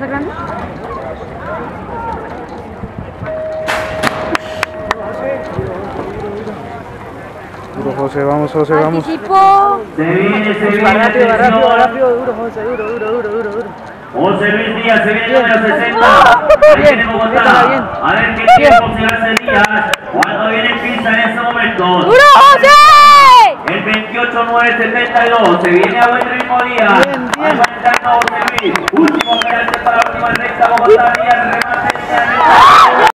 cosa grande? Duro, José, vamos, José, vamos. Anticipó. Se viene, Rápido, duro, José, duro. José Luis Díaz, se viene el número 60. Bien, Ahí tiene Bogotá. bien. A ver qué tiempo se hace Díaz. Cuando viene Pisa en este momento. ¡Duro, José! El 28-9-72. Se viene a buen ritmo Díaz. Bien. Aguantando José Luis. Último